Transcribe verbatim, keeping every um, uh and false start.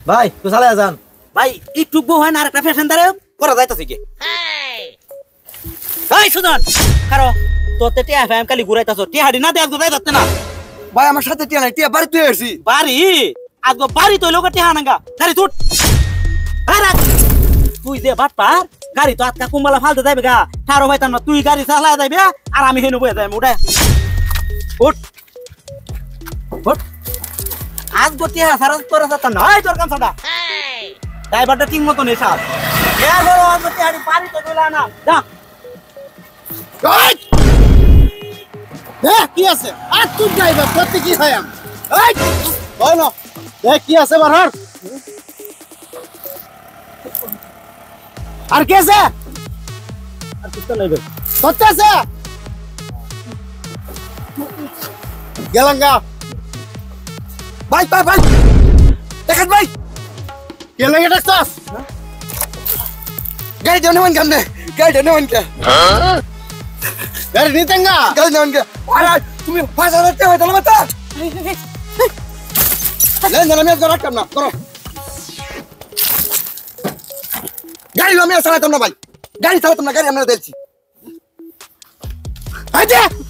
ভাই তুই চালা যান ভাই একটু বউ হয় না আর একটা প্যাসেঞ্জারে করা যাইতাছে কি ভাই সুজন কারো তোর তে টিয়া ফ্যাম কালি ঘুরাইতাছ টিয়া হাডি না দে আজকে যাইতাছে না ভাই আমার সাথে টিয়া নাই টিয়া বাড়ি তুই আসছি বাড়ি আজকে বাড়ি তো লোক টিয়া নাঙ্গা গাড়ি ছুট আরে তুই যে বাট পার গাড়ি তো আজকা কুম্বালা ফালতে যাইবে গা ঠারো ভাইতাম না তুই গাড়ি চালায় যাইবে আর আমি হেনু বয়ে যাইম উঠাই উঠ উঠ আজ গটিয়া সারা তোর সাথে নয় তোর কাম সাদা ড্রাইভারটা ঠিক মতো নেই সাহেব এ বড় আজ গটিয়া হাডি পারি তো দিলা না যা এ কি আছে আর তুই ড্রাইভার করতে কি হয় আম এই ওই না এ কি আছে বারহার আর কে আছে আর কিছু নাই ভাই সত্যি আছে গেলাঙ্গা ভাই ভাই ভাই দেখেন ভাই গেলাঙ্গা ডাক্তার গাড়ি দেওয়া নেবেন কেমনে গাড়ি দেওয়া নেবেন কে গাড়ি নিতেন না গাড়ি নেবেন কে আরে তুমি পাঁচ হাজার টাকা হয়তো না লেন জানা আমি আর রাখতাম না করো গাড়ি আমি আর চালাতাম না ভাই গাড়ি চালাতাম না গাড়ি আমরা দেখছি